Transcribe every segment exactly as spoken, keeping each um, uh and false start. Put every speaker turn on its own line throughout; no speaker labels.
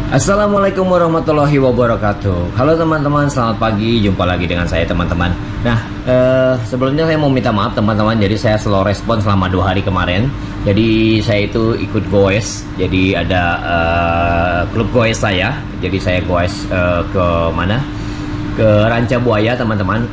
Assalamualaikum warahmatullahi wabarakatuh. Halo teman-teman, selamat pagi. Jumpa lagi dengan saya teman-teman. Nah, eh, sebelumnya saya mau minta maaf teman-teman. Jadi saya slow respon selama dua hari kemarin. Jadi saya itu ikut goes. Jadi ada eh, klub goes saya. Jadi saya goes eh, ke mana? Ke Ranca Buaya teman-teman.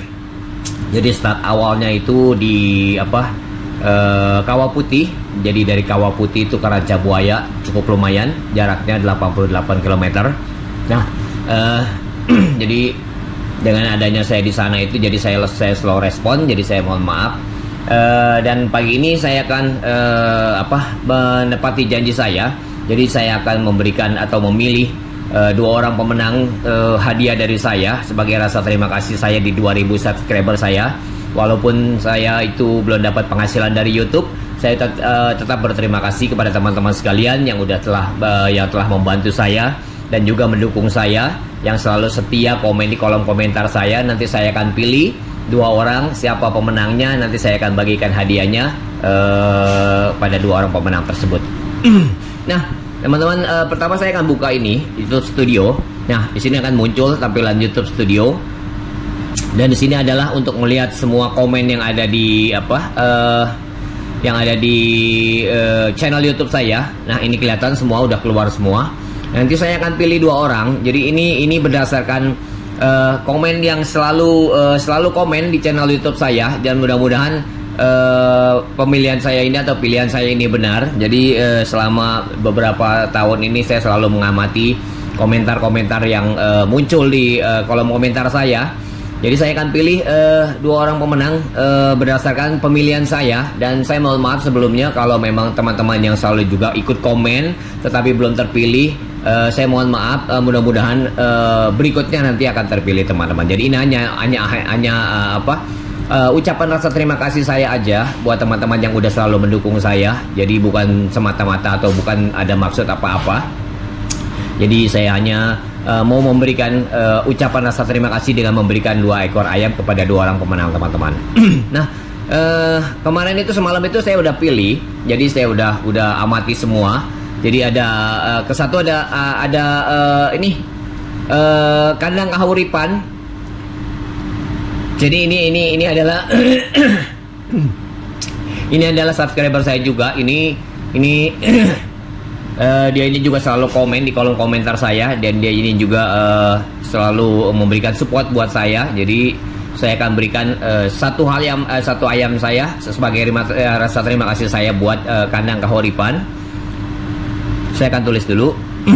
Jadi start awalnya itu di apa? Uh, Kawah Putih. Jadi dari Kawah Putih itu ke Ranca Buaya cukup lumayan, jaraknya delapan puluh delapan kilometer. Nah, uh, jadi dengan adanya saya di sana itu, jadi saya, saya slow respon, jadi saya mohon maaf. Uh, dan pagi ini saya akan uh, apa menepati janji saya. Jadi saya akan memberikan atau memilih uh, dua orang pemenang uh, hadiah dari saya sebagai rasa terima kasih saya di dua ribu subscriber saya. Walaupun saya itu belum dapat penghasilan dari YouTube, saya tet uh, tetap berterima kasih kepada teman-teman sekalian yang udah telah uh, yang telah membantu saya dan juga mendukung saya, yang selalu setia komen di kolom komentar saya. Nanti saya akan pilih dua orang, siapa pemenangnya nanti saya akan bagikan hadiahnya uh, pada dua orang pemenang tersebut. Nah, teman-teman, uh, pertama saya akan buka ini YouTube Studio. Nah, di sini akan muncul tampilan YouTube Studio. Dan di sini adalah untuk melihat semua komen yang ada di apa uh, yang ada di uh, channel YouTube saya. Nah, ini kelihatan semua udah keluar semua. Nanti saya akan pilih dua orang. Jadi ini ini berdasarkan uh, komen yang selalu uh, selalu komen di channel YouTube saya, dan mudah-mudahan uh, pemilihan saya ini atau pilihan saya ini benar. Jadi uh, selama beberapa tahun ini saya selalu mengamati komentar-komentar yang uh, muncul di uh, kolom komentar saya. Jadi saya akan pilih uh, dua orang pemenang uh, berdasarkan pemilihan saya. Dan saya mohon maaf sebelumnya kalau memang teman-teman yang selalu juga ikut komen tetapi belum terpilih. uh, Saya mohon maaf, uh, mudah-mudahan uh, berikutnya nanti akan terpilih teman-teman. Jadi ini hanya hanya hanya uh, apa uh, ucapan rasa terima kasih saya aja buat teman-teman yang udah selalu mendukung saya. Jadi bukan semata-mata atau bukan ada maksud apa-apa. Jadi saya hanya uh, mau memberikan uh, ucapan rasa terima kasih dengan memberikan dua ekor ayam kepada dua orang pemenang teman-teman. Nah, uh, kemarin itu semalam itu saya udah pilih, jadi saya udah udah amati semua. Jadi ada uh, ke satu ada uh, ada uh, ini uh, kandang kahuripan. Jadi ini ini ini adalah ini adalah subscriber saya juga. Ini ini Uh, dia ini juga selalu komen di kolom komentar saya, dan dia ini juga uh, selalu memberikan support buat saya. Jadi saya akan berikan uh, satu hal yang uh, satu ayam saya sebagai rima, uh, rasa terima kasih saya buat uh, kandang kahuripan. Saya akan tulis dulu.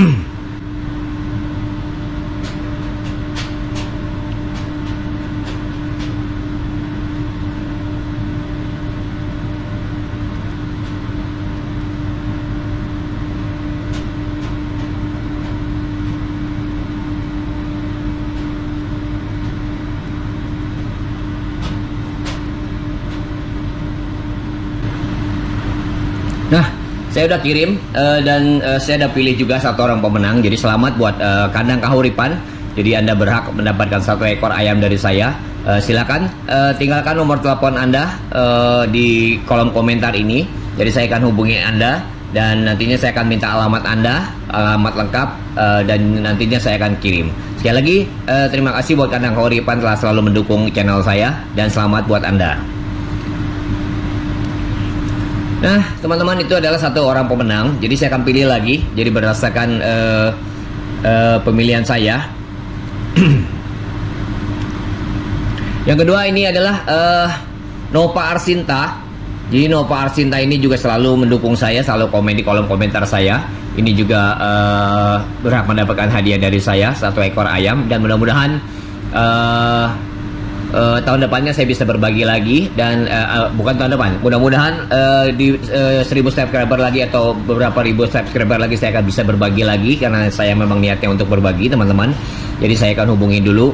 Nah, saya udah kirim uh, dan uh, saya udah pilih juga satu orang pemenang. Jadi selamat buat uh, kandang kahuripan. Jadi Anda berhak mendapatkan satu ekor ayam dari saya. Uh, silakan uh, tinggalkan nomor telepon Anda uh, di kolom komentar ini. Jadi saya akan hubungi Anda dan nantinya saya akan minta alamat Anda, alamat lengkap, uh, dan nantinya saya akan kirim. Sekali lagi uh, terima kasih buat kandang kahuripan telah selalu mendukung channel saya, dan selamat buat Anda. Nah, teman-teman, itu adalah satu orang pemenang. Jadi saya akan pilih lagi. Jadi berdasarkan uh, uh, pemilihan saya. Yang kedua ini adalah uh, Nova Arsinta. Jadi Nova Arsinta ini juga selalu mendukung saya, selalu komen di kolom komentar saya. Ini juga uh, berhak mendapatkan hadiah dari saya, satu ekor ayam. Dan mudah-mudahan uh, Uh, tahun depannya saya bisa berbagi lagi, dan uh, uh, bukan tahun depan, mudah-mudahan uh, di uh, seribu subscriber lagi atau beberapa ribu subscriber lagi saya akan bisa berbagi lagi, karena saya memang niatnya untuk berbagi teman-teman. Jadi saya akan hubungi dulu.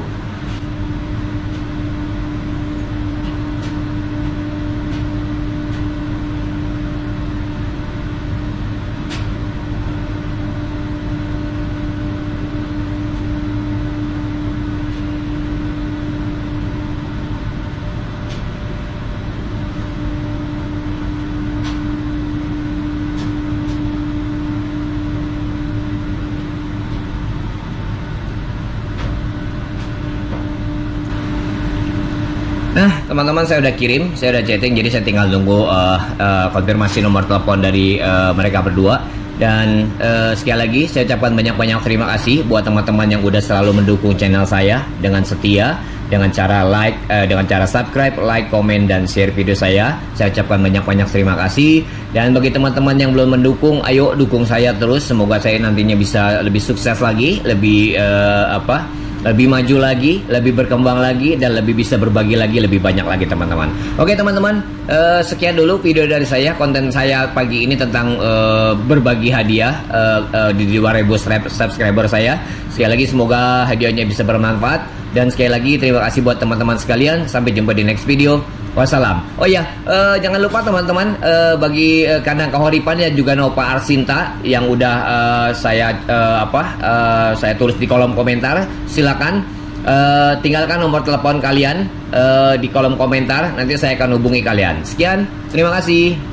teman-teman saya udah kirim, saya udah chatting, jadi saya tinggal nunggu uh, uh, konfirmasi nomor telepon dari uh, mereka berdua. Dan uh, sekali lagi saya ucapkan banyak-banyak terima kasih buat teman-teman yang udah selalu mendukung channel saya dengan setia, dengan cara like, uh, dengan cara subscribe, like, komen, dan share video saya. Saya ucapkan banyak-banyak terima kasih. Dan bagi teman-teman yang belum mendukung, ayo dukung saya terus. Semoga saya nantinya bisa lebih sukses lagi, lebih uh, apa? lebih maju lagi, lebih berkembang lagi, dan lebih bisa berbagi lagi, lebih banyak lagi teman-teman. Oke teman-teman, uh, sekian dulu video dari saya, konten saya pagi ini tentang uh, berbagi hadiah uh, uh, di dua ribu subscriber saya. Sekali lagi semoga hadiahnya bisa bermanfaat, dan sekali lagi terima kasih buat teman-teman sekalian. Sampai jumpa di next video. Wassalam. Oh ya, uh, jangan lupa teman-teman, uh, bagi uh, kandang kahuripan ya juga Nova Arsinta yang udah uh, saya uh, apa uh, saya tulis di kolom komentar. Silakan uh, tinggalkan nomor telepon kalian uh, di kolom komentar. Nanti saya akan hubungi kalian. Sekian, terima kasih.